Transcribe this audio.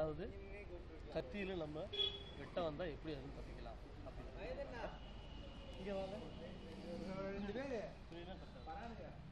அதாவது கத்தியில் நம்ம வெட்ட வந்தால் எப்படி அதுன்னு தப்பிக்கலாம் அப்படின்னு இங்கே வாங்க.